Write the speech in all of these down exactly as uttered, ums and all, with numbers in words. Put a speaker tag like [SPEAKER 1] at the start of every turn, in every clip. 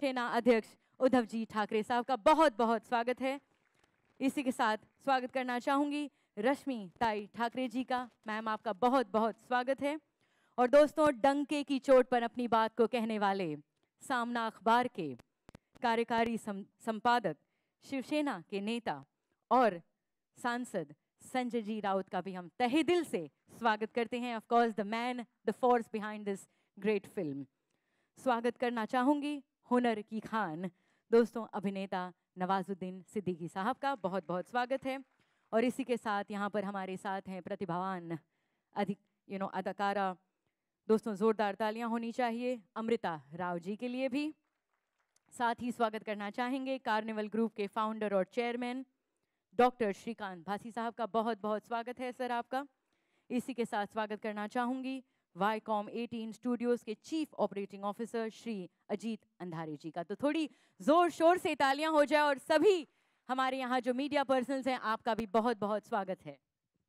[SPEAKER 1] शिवसेना अध्यक्ष उद्धव जी ठाकरे साहब का बहुत बहुत स्वागत है। इसी के साथ स्वागत करना चाहूंगी रश्मि ताई ठाकरे जी का। मैम आपका बहुत बहुत स्वागत है। और दोस्तों, डंके की चोट पर अपनी बात को कहने वाले सामना अखबार के कार्यकारी संपादक, शिवसेना के नेता और सांसद संजय जी राउत का भी हम तहे दिल से स्वागत करते हैं। Of course the man, the force behind this great film. स्वागत करना चाहूंगी हुनर की खान दोस्तों अभिनेता नवाजुद्दीन सिद्दीकी साहब का। बहुत बहुत स्वागत है। और इसी के साथ यहाँ पर हमारे साथ हैं प्रतिभावान अधिक यू नो अदाकारा दोस्तों, जोरदार तालियां होनी चाहिए अमृता राव जी के लिए भी। साथ ही स्वागत करना चाहेंगे कार्निवल ग्रुप के फाउंडर और चेयरमैन डॉक्टर श्रीकांत भासी साहब का। बहुत बहुत स्वागत है सर आपका। इसी के साथ स्वागत करना चाहूंगी वाईकॉम अठारह स्टूडियोज के chief operating officer Shri Ajit Andhare ji का। तो थोड़ी जोर शोर से तालियां हो जाए। और सभी हमारे यहाँ जो मीडिया पर्सनल्स हैं, आपका भी बहुत बहुत स्वागत है।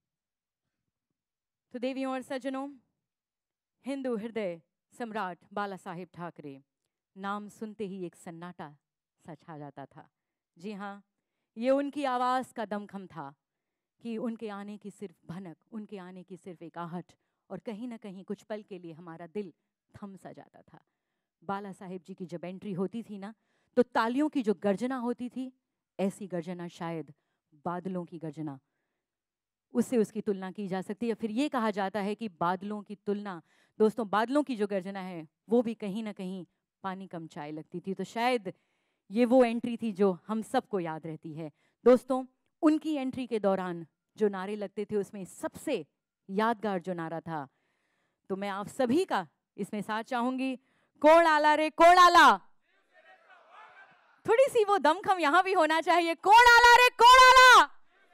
[SPEAKER 1] तो देवियों और सज्जनों, हिंदू हृदय सम्राट बाला साहेब ठाकरे, नाम सुनते ही एक सन्नाटा सा छा जाता था। जी हाँ, ये उनकी आवाज़ का दमखम था कि उनके आने की सिर्फ भनक, उनके आने की सिर्फ एक आहट, और कहीं ना कहीं कुछ पल के लिए हमारा दिल थम सा जाता था। बाला साहेब जी की जब एंट्री होती थी ना, तो तालियों की जो गर्जना होती थी, ऐसी गर्जना शायद बादलों की गर्जना, उससे उसकी तुलना की जा सकती है। फिर ये कहा जाता है कि बादलों की तुलना, दोस्तों बादलों की जो गर्जना है वो भी कहीं ना कहीं पानी कम चाय लगती थी। तो शायद ये वो एंट्री थी जो हम सबको याद रहती है। दोस्तों, उनकी एंट्री के दौरान जो नारे लगते थे, उसमें सबसे यादगार जो नारा था, तो मैं आप सभी का इसमें साथ चाहूंगी, कोण आला रे कोण आला। थोड़ी सी वो दमखम यहां भी होना चाहिए, कोण आला रे कोण आला।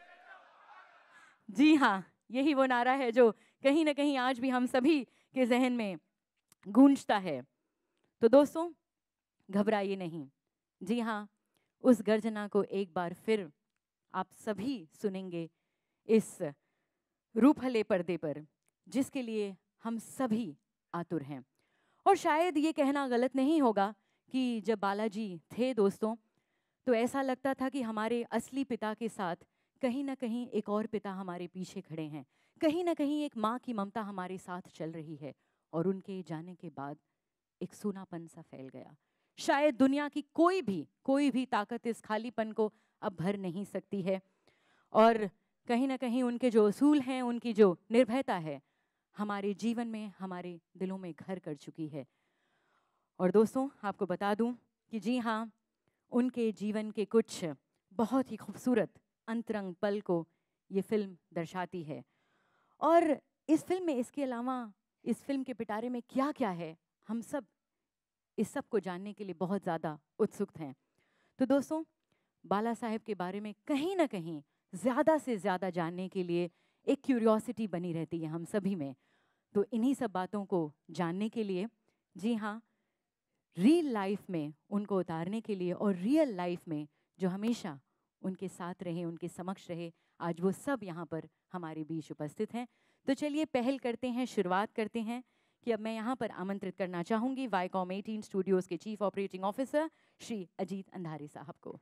[SPEAKER 1] जी हाँ, यही वो नारा है जो कहीं ना कहीं आज भी हम सभी के जहन में गूंजता है। तो दोस्तों, घबराइए नहीं। जी हाँ, उस गर्जना को एक बार फिर आप सभी सुनेंगे इस रूपहले पर्दे पर, जिसके लिए हम सभी आतुर हैं। और शायद ये कहना गलत नहीं होगा कि जब बालाजी थे दोस्तों, तो ऐसा लगता था कि हमारे असली पिता के साथ कहीं ना कहीं एक और पिता हमारे पीछे खड़े हैं, कहीं ना कहीं एक माँ की ममता हमारे साथ चल रही है। और उनके जाने के बाद एक सूनापन सा फैल गया। शायद दुनिया की कोई भी कोई भी ताकत इस खालीपन को अब भर नहीं सकती है। और कहीं ना कहीं उनके जो असूल हैं, उनकी जो निर्भयता है, हमारे जीवन में, हमारे दिलों में घर कर चुकी है। और दोस्तों, आपको बता दूं कि जी हाँ, उनके जीवन के कुछ बहुत ही खूबसूरत अंतरंग पल को ये फिल्म दर्शाती है। और इस फिल्म में, इसके अलावा इस फिल्म के पिटारे में क्या क्या है, हम सब इस सब को जानने के लिए बहुत ज़्यादा उत्सुक हैं। तो दोस्तों, बाला साहेब के बारे में कहीं ना कहीं ज़्यादा से ज़्यादा जानने के लिए एक क्यूरियोसिटी बनी रहती है हम सभी में। तो इन्हीं सब बातों को जानने के लिए, जी हाँ, रियल लाइफ में उनको उतारने के लिए, और रियल लाइफ में जो हमेशा उनके साथ रहे, उनके समक्ष रहे, आज वो सब यहाँ पर हमारे बीच उपस्थित हैं। तो चलिए पहल करते हैं, शुरुआत करते हैं कि अब मैं यहाँ पर आमंत्रित करना चाहूँगी वाईकॉम अठारह स्टूडियोज़ के chief operating officer Shri Ajit Andhare साहब को।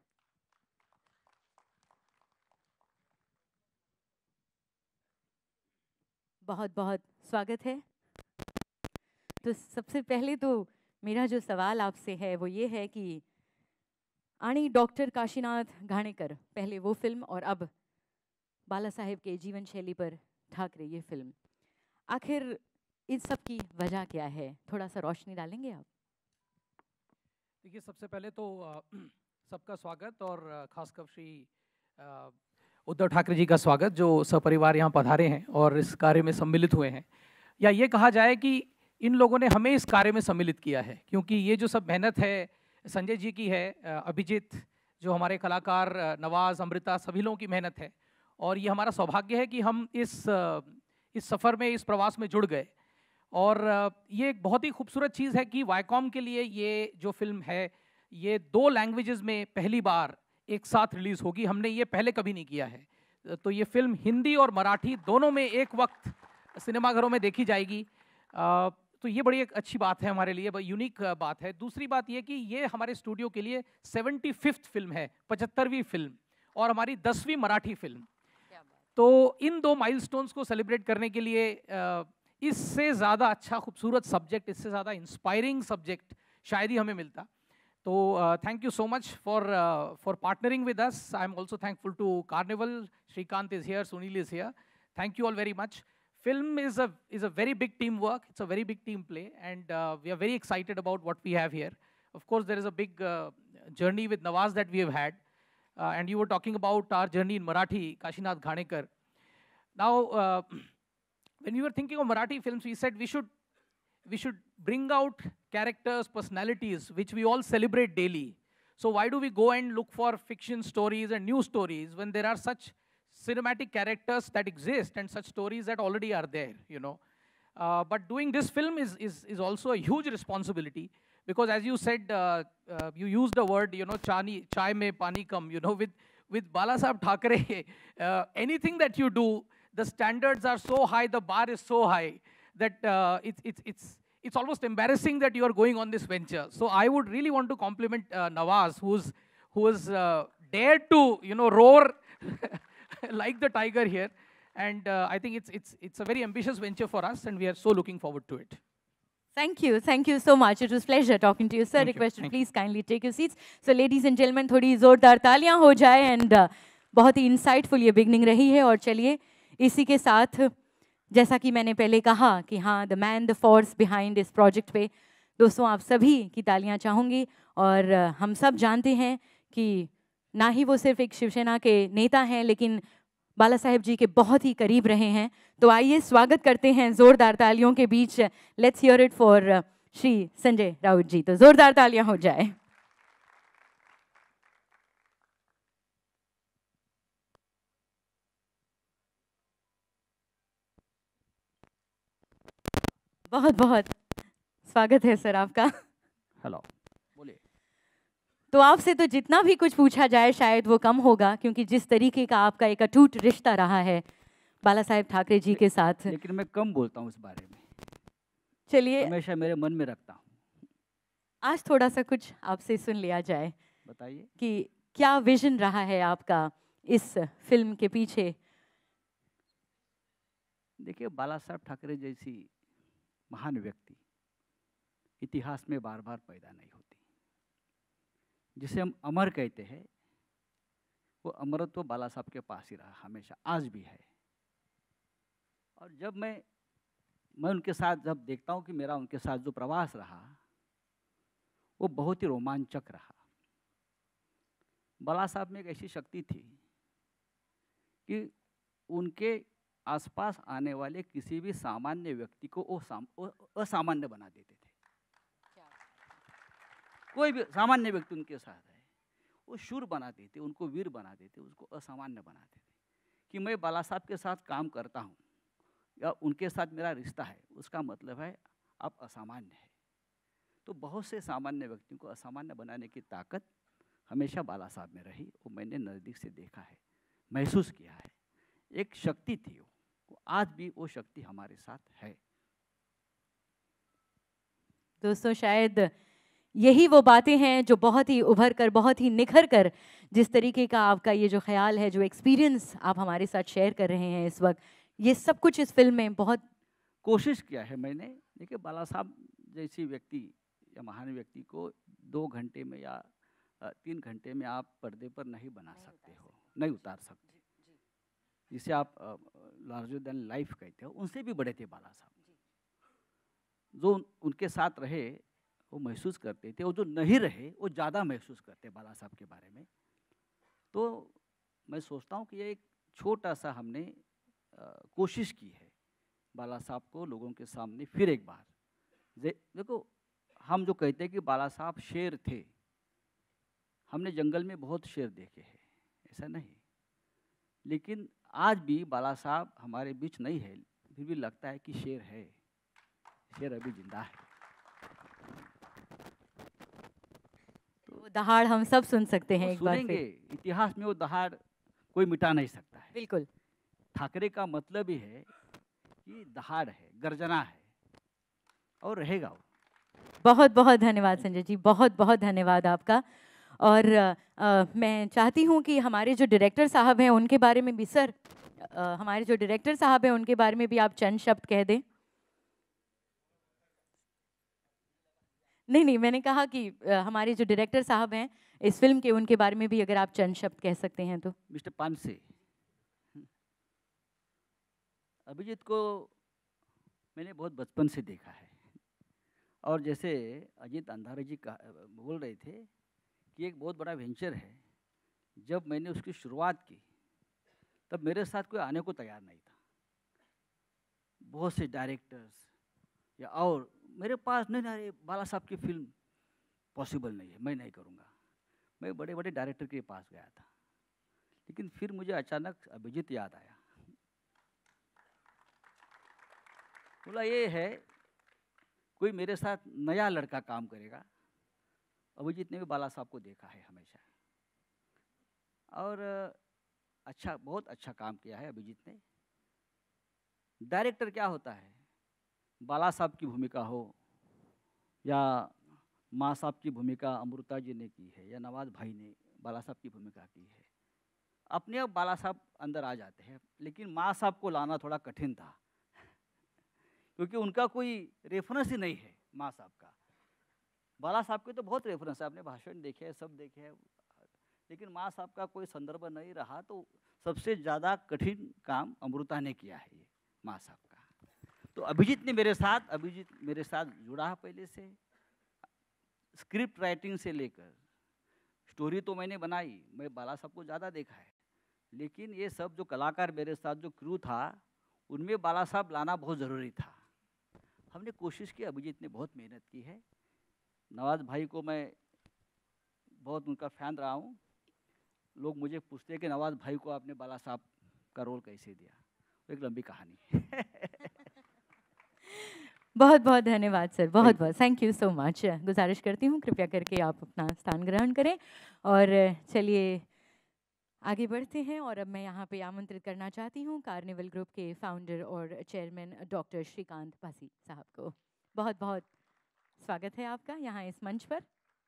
[SPEAKER 1] बहुत बहुत स्वागत है। तो सबसे पहले तो मेरा जो सवाल आपसे है वो ये है कि आनी डॉक्टर काशीनाथ घाणेकर, पहले वो फिल्म और अब बाला साहेब के जीवन शैली पर ठाकरे ये फिल्म, आखिर इन सब की वजह क्या है? थोड़ा सा रोशनी डालेंगे आप?
[SPEAKER 2] देखिए, सबसे पहले तो सबका स्वागत, और खासकर श्री उद्धव ठाकरे जी का स्वागत, जो सपरिवार यहाँ पधारे हैं और इस कार्य में सम्मिलित हुए हैं। या ये कहा जाए कि इन लोगों ने हमें इस कार्य में सम्मिलित किया है, क्योंकि ये जो सब मेहनत है संजय जी की है, अभिजीत जो हमारे कलाकार, नवाज, अमृता, सभी लोगों की मेहनत है। और ये हमारा सौभाग्य है कि हम इस इस सफ़र में, इस प्रवास में जुड़ गए। और ये एक बहुत ही खूबसूरत चीज़ है कि वाईकॉम के लिए ये जो फिल्म है, ये दो लैंग्वेजेस में पहली बार एक साथ रिलीज़ होगी। हमने ये पहले कभी नहीं किया है। तो ये फिल्म हिंदी और मराठी दोनों में एक वक्त सिनेमाघरों में देखी जाएगी। तो ये बड़ी एक अच्छी बात है हमारे लिए, यूनिक बात है। दूसरी बात ये कि ये हमारे स्टूडियो के लिए सेवेंटी फिफ्थ फिल्म है, पचहत्तरवीं फिल्म, और हमारी दसवीं मराठी फिल्म। तो इन दो माइलस्टोन्स को सेलिब्रेट करने के लिए इससे ज़्यादा अच्छा खूबसूरत सब्जेक्ट, इससे ज़्यादा इंस्पायरिंग सब्जेक्ट शायद ही हमें मिलता। तो thank you so much for for partnering with us. I am also thankful to Carnival. Shrikant is here, Sunil is here. Thank you all very much. Film is a is a very big teamwork. It's a very big team play, and uh, we are very excited about what we have here. Of course, there is a big uh, journey with Nawaz that we have had, uh, and you were talking about our journey in Marathi, Kashinath Ghanekar. Now, uh, when we were thinking of Marathi films, we said we should we should bring out characters, personalities which we all celebrate daily. So why do we go and look for fiction stories and new stories when there are such cinematic characters that exist and such stories that already are there, you know? Uh, but doing this film is, is, is also a huge responsibility, because as you said, uh, uh, you used the word, you know, chani, chai mein pani kam, you know, with, with Balasaheb Thackeray, uh, anything that you do, the standards are so high, the bar is so high, that uh, it's, it's, it's, it's almost embarrassing that you are going on this venture. So I would really want to compliment uh, Nawaz, who's, who's uh, dared to, you know, roar like the tiger here, and uh, I think it's it's it's a very ambitious venture for us, and we are so looking forward to it.
[SPEAKER 1] Thank you, thank you so much. It was pleasure talking to you, sir.
[SPEAKER 2] Thank
[SPEAKER 1] Request
[SPEAKER 2] you.
[SPEAKER 1] you please kindly take your seats. So, ladies and gentlemen, थोड़ी जोरदार तालियां हो जाए, and uh, बहुत ही insightful ये beginning रही है। और चलिए इसी के साथ, जैसा कि मैंने पहले कहा कि हाँ, the man, the force behind इस project पे, दोस्तों आप सभी की तालियां चाहूँगी। और uh, हम सब जानते हैं कि ना ही वो सिर्फ एक शिवसेना के नेता हैं, लेकिन बाला साहेब जी के बहुत ही करीब रहे हैं। तो आइए स्वागत करते हैं जोरदार तालियों के बीच। Let's hear it for Shri Sanjay Raut ji. तो जोरदार तालियां हो जाए। बहुत बहुत स्वागत है सर आपका।
[SPEAKER 3] हेलो, बोलिए।
[SPEAKER 1] तो आपसे तो जितना भी कुछ पूछा जाए शायद वो कम होगा, क्योंकि जिस तरीके का आपका एक अटूट रिश्ता रहा है बाला साहेब ठाकरे जी के साथ।
[SPEAKER 3] लेकिन मैं कम बोलता हूँ इस बारे में,
[SPEAKER 1] चलिए
[SPEAKER 3] हमेशा मेरे मन में रखता हूँ।
[SPEAKER 1] आज थोड़ा सा कुछ आपसे सुन लिया जाए।
[SPEAKER 3] बताइए
[SPEAKER 1] कि क्या विजन रहा है आपका इस फिल्म के पीछे।
[SPEAKER 3] देखिए, बाला साहब ठाकरे जैसी महान व्यक्ति इतिहास में बार बार पैदा नहीं होती। जिसे हम अमर कहते हैं, वो अमरत्व बाला साहब के पास ही रहा हमेशा, आज भी है। और जब मैं मैं उनके साथ जब देखता हूँ कि मेरा उनके साथ जो प्रवास रहा वो बहुत ही रोमांचक रहा। बाला साहब में एक ऐसी शक्ति थी कि उनके आसपास आने वाले किसी भी सामान्य व्यक्ति को वो साम, असामान्य बना देते थे। कोई भी सामान्य व्यक्ति उनके साथ है, वो शूर बना देते, उनको वीर बना देते, उसको असामान्य बना देते। कि मैं बाला साहब के साथ काम करता हूँ या उनके साथ मेरा रिश्ता है, उसका मतलब है आप असामान्य है। तो बहुत से सामान्य व्यक्तियों को असामान्य बनाने की ताकत हमेशा बाला साहब में रही। वो मैंने नज़दीक से देखा है, महसूस किया है। एक शक्ति थी वो, आज भी वो शक्ति हमारे साथ है।
[SPEAKER 1] दोस्तों, शायद यही वो बातें हैं जो बहुत ही उभर कर, बहुत ही निखर कर, जिस तरीके का आपका ये जो ख्याल है, जो एक्सपीरियंस आप हमारे साथ शेयर कर रहे हैं इस वक्त, ये सब कुछ इस फिल्म में बहुत
[SPEAKER 3] कोशिश किया है मैंने। देखिए, बाला साहब जैसी व्यक्ति या महान व्यक्ति को दो घंटे में या तीन घंटे में आप पर्दे पर नहीं बना सकते हो, नहीं उतार सकते। जिसे आप लार्जर देन लाइफ कहते हो, उनसे भी बड़े थे बाला साहब। जो उनके साथ रहे वो महसूस करते थे, और जो नहीं रहे वो ज़्यादा महसूस करते बाला साहब के बारे में। तो मैं सोचता हूँ कि ये एक छोटा सा हमने आ, कोशिश की है बाला साहब को लोगों के सामने फिर एक बार। देखो, हम जो कहते हैं कि बाला साहब शेर थे, हमने जंगल में बहुत शेर देखे हैं, ऐसा नहीं। लेकिन आज भी बाला साहब हमारे बीच नहीं है, फिर भी लगता है कि शेर है, शेर अभी जिंदा है।
[SPEAKER 1] तो दहाड़ हम सब सुन सकते हैं एक बार
[SPEAKER 3] फिर। इतिहास में वो दहाड़ कोई मिटा नहीं सकता है।
[SPEAKER 1] बिल्कुल।
[SPEAKER 3] ठाकरे का मतलब ही है कि दहाड़ है, गर्जना है। और रहेगा वो।
[SPEAKER 1] बहुत बहुत धन्यवाद संजय जी, बहुत बहुत धन्यवाद आपका। और आ, आ, मैं चाहती हूँ कि हमारे जो डायरेक्टर साहब हैं उनके बारे में भी सर, आ, हमारे जो डायरेक्टर साहब हैं उनके बारे में भी आप चंद शब्द कह दें। नहीं नहीं, मैंने कहा कि आ, हमारे जो डायरेक्टर साहब हैं इस फिल्म के, उनके बारे में भी अगर आप चंद शब्द कह सकते हैं तो।
[SPEAKER 3] मिस्टर पानसे, अभिजीत को मैंने बहुत बचपन से देखा है, और जैसे अजीत अंधारे जी का बोल रहे थे कि एक बहुत बड़ा वेंचर है। जब मैंने उसकी शुरुआत की तब मेरे साथ कोई आने को तैयार नहीं था। बहुत से डायरेक्टर्स या और मेरे पास, नहीं नहीं बाला साहब की फिल्म पॉसिबल नहीं है, मैं नहीं करूँगा। मैं बड़े बड़े डायरेक्टर के पास गया था, लेकिन फिर मुझे अचानक अभिजीत याद आया। बोला ये है कोई मेरे साथ नया लड़का काम करेगा। अभिजीत ने भी बाला साहब को देखा है हमेशा, और अच्छा, बहुत अच्छा काम किया है अभिजीत ने। डायरेक्टर क्या होता है, बाला साहब की भूमिका हो या माँ साहब की भूमिका अमृता जी ने की है या नवाज भाई ने बाला साहब की भूमिका की है, अपने आप बाला साहब अंदर आ जाते हैं। लेकिन माँ साहब को लाना थोड़ा कठिन था, क्योंकि उनका कोई रेफरेंस ही नहीं है माँ साहब का। बाला साहब के तो बहुत रेफरेंस है, आपने भाषण देखे हैं, सब देखे हैं, लेकिन माँ साहब का कोई संदर्भ नहीं रहा। तो सबसे ज़्यादा कठिन काम अमृता ने किया है, ये माँ साहब का। तो अभिजीत ने मेरे साथ अभिजीत मेरे साथ जुड़ा है पहले से। स्क्रिप्ट राइटिंग से लेकर स्टोरी तो मैंने बनाई, मैं बाला साहब को ज़्यादा देखा है, लेकिन ये सब जो कलाकार मेरे साथ, जो क्रू था, उनमें बाला साहब लाना बहुत ज़रूरी था। हमने कोशिश की, अभिजीत ने बहुत मेहनत की है। नवाज भाई को मैं बहुत उनका फ़ैन रहा हूँ। लोग मुझे पूछते हैं कि नवाज भाई को आपने बाला साहब का रोल कैसे दिया, एक लंबी कहानी।
[SPEAKER 1] बहुत बहुत धन्यवाद सर, बहुत बहुत थैंक यू सो मच। गुजारिश करती हूँ कृपया करके आप अपना स्थान ग्रहण करें, और चलिए आगे बढ़ते हैं। और अब मैं यहाँ पे आमंत्रित करना चाहती हूँ कार्निवल ग्रुप के फाउंडर और चेयरमैन डॉक्टर श्रीकांत पासी साहब को। बहुत बहुत स्वागत है आपका यहाँ इस मंच पर।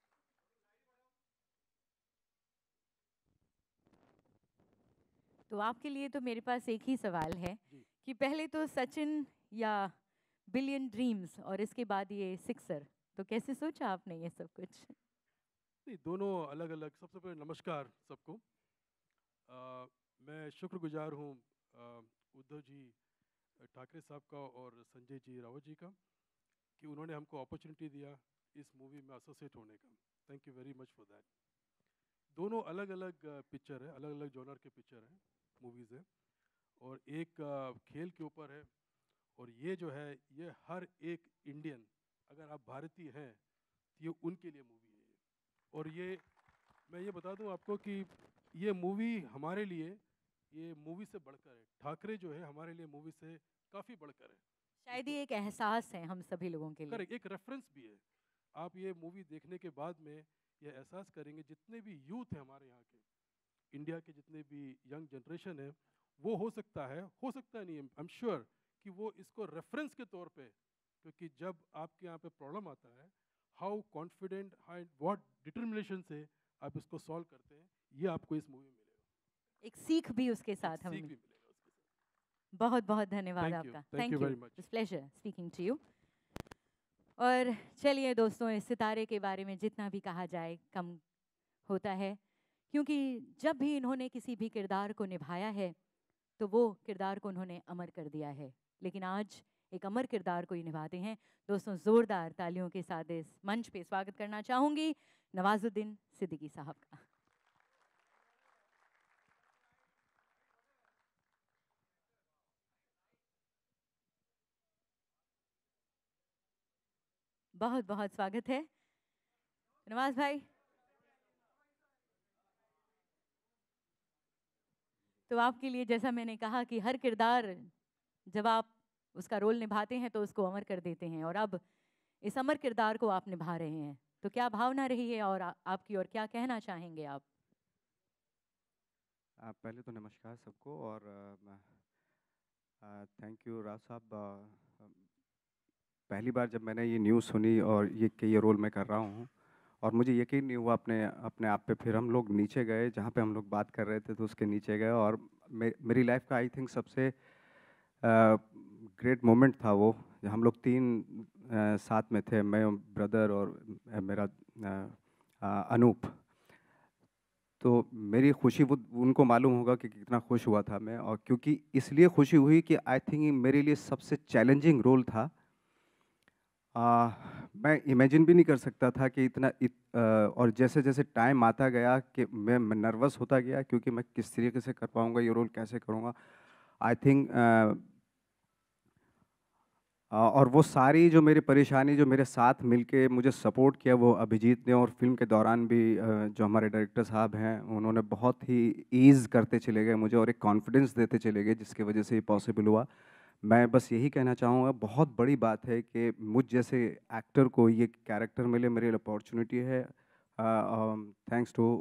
[SPEAKER 1] तो आपके लिए तो मेरे पास एक ही सवाल है कि पहले तो सचिन या बिलियन ड्रीम्स, और इसके बाद ये सिक्सर, तो कैसे सोचा आपने ये सब कुछ?
[SPEAKER 4] नहीं, दोनों अलग अलग। सबसे पहले नमस्कार सबको। आ, मैं शुक्रगुजार हूँ उद्धव जी ठाकरे साहब का और संजय जी रावत जी का कि उन्होंने हमको अपॉर्चुनिटी दिया इस मूवी में एसोसिएट होने का। Thank you very much for that. दोनों अलग अलग पिक्चर है, अलग अलग जॉनर के पिक्चर हैं, मूवीज़ है, और एक आ, खेल के ऊपर है, और ये जो है ये हर एक इंडियन, अगर आप भारतीय हैं तो ये उनके लिए मूवी है। और ये मैं ये बता दूं आपको कि ये मूवी हमारे लिए, ये मूवी से बढ़कर है। ठाकरे जो है हमारे लिए मूवी से काफ़ी बढ़कर है।
[SPEAKER 1] शायद ये एक एहसास है हम सभी लोगों के लिए।
[SPEAKER 4] करेक्ट, एक रेफरेंस भी है। आप ये मूवी देखने के बाद में ये एहसास करेंगे, जितने भी यूथ हैं हमारे यहाँ के, इंडिया के जितने भी यंग जनरेशन है, वो हो सकता है हो सकता नहीं है आई एम श्योर कि वो इसको रेफरेंस के तौर पे, क्योंकि जब आपके यहाँ पे प्रॉब्लम आता है, how confident, how what determination से आप इसको सॉल्व करते हैं, ये आपको इस मूवी में मिलेगा।
[SPEAKER 1] एक सीख भी उसके साथ हमें।
[SPEAKER 4] सीख भी मिलेगा उसके साथ।
[SPEAKER 1] बहुत बहुत धन्यवाद
[SPEAKER 4] Thank you.
[SPEAKER 1] आपका।
[SPEAKER 4] Thank you very much.
[SPEAKER 1] It's pleasure speaking to you. और चलिए दोस्तों, इस सितारे के बारे में जितना भी कहा जाए कम होता है, क्योंकि जब भी इन्होंने किसी भी किरदार को निभाया है तो वो किरदार को उन्होंने अमर कर दिया है। लेकिन आज एक अमर किरदार को ही निभाते हैं। दोस्तों, ज़ोरदार तालियों के साथ इस मंच पे स्वागत करना चाहूँगी नवाजुद्दीन सिद्दीकी साहब का। बहुत बहुत स्वागत है नवाज भाई। तो आपके लिए, जैसा मैंने कहा कि हर किरदार जब आप उसका रोल निभाते हैं तो उसको अमर कर देते हैं, और अब इस अमर किरदार को आप निभा रहे हैं, तो क्या भावना रही है और आ, आपकी, और क्या कहना चाहेंगे आप?
[SPEAKER 5] आ, पहले तो नमस्कार सबको, और थैंक यू राव साहब पहली बार जब मैंने ये न्यूज़ सुनी और ये कि ये रोल मैं कर रहा हूँ और मुझे यकीन नहीं हुआ अपने अपने आप पे, फिर हम लोग नीचे गए जहाँ पे हम लोग बात कर रहे थे, तो उसके नीचे गए और मे, मेरी लाइफ का आई थिंक सबसे ग्रेट मोमेंट था वो। हम लोग तीन uh, साथ में थे, मैं, ब्रदर और uh, मेरा uh, अनूप। तो मेरी खुशी वो उनको मालूम होगा कि कितना खुश हुआ था मैं, और क्योंकि इसलिए खुशी हुई कि आई थिंक मेरे लिए सबसे चैलेंजिंग रोल था। आ, मैं इमेजिन भी नहीं कर सकता था कि इतना इत, आ, और जैसे जैसे टाइम आता गया कि मैं, मैं नर्वस होता गया क्योंकि मैं किस तरीके से कर पाऊँगा ये रोल, कैसे करूँगा। आई थिंक और वो सारी जो मेरी परेशानी जो मेरे साथ मिलके मुझे सपोर्ट किया वो अभिजीत ने, और फिल्म के दौरान भी जो हमारे डायरेक्टर साहब हैं उन्होंने बहुत ही ईज़ करते चले गए मुझे और एक कॉन्फिडेंस देते चले गए, जिसकी वजह से ये पॉसिबल हुआ। मैं बस यही कहना चाहूँगा, बहुत बड़ी बात है कि मुझ जैसे एक्टर को ये कैरेक्टर मिले, मेरी अपॉर्चुनिटी है। थैंक्स टू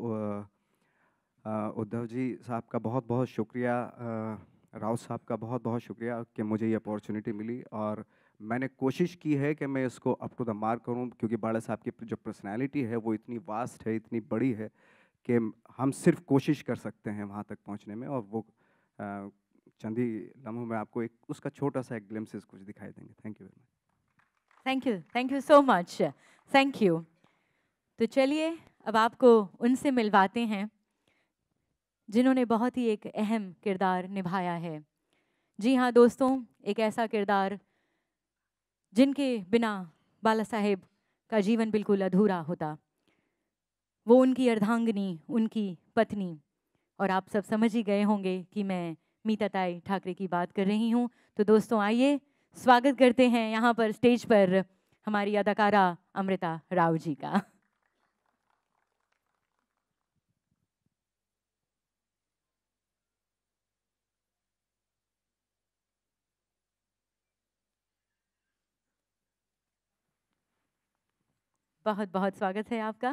[SPEAKER 5] उद्धव जी साहब का बहुत बहुत शुक्रिया, राउत साहब का बहुत बहुत शुक्रिया कि मुझे ये अपॉर्चुनिटी मिली, और मैंने कोशिश की है कि मैं इसको अप टू द मार्क करूं, क्योंकि बाला साहब की जो पर्सनैलिटी है वो इतनी वास्ट है, इतनी बड़ी है कि हम सिर्फ कोशिश कर सकते हैं वहाँ तक पहुँचने में, और वो आ, चंद ही लम्हों में आपको एक उसका छोटा सा एक ग्लिम्पसेस कुछ दिखाई देंगे। Thank you very much.
[SPEAKER 1] Thank you, thank you so much, thank you. तो चलिए अब आपको उनसे मिलवाते हैं जिन्होंने बहुत ही एक अहम किरदार निभाया है। जी हाँ दोस्तों, एक ऐसा किरदार जिनके बिना बाला साहेब का जीवन बिल्कुल अधूरा होता। वो उनकी अर्धांगिनी, उनकी पत्नी, और आप सब समझ ही गए होंगे कि मैं मीता ताई ठाकरे की बात कर रही हूँ। तो दोस्तों आइए स्वागत करते हैं यहाँ पर स्टेज पर हमारी अदाकारा अमृता राव जी का। बहुत बहुत स्वागत है आपका।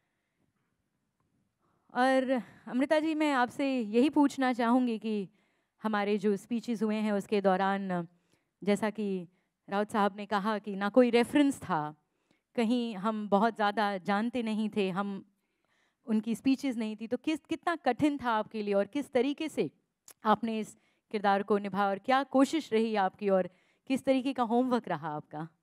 [SPEAKER 1] और अमृता जी, मैं आपसे यही पूछना चाहूँगी कि हमारे जो स्पीचेस हुए हैं उसके दौरान, जैसा कि राउत साहब ने कहा कि ना कोई रेफरेंस था, कहीं हम बहुत ज़्यादा जानते नहीं थे, हम उनकी स्पीचेस नहीं थी, तो किस कितना कठिन था आपके लिए और किस तरीके से आपने इस किरदार को निभाया और क्या कोशिश रही आपकी और किस तरीके का होमवर्क रहा आपका?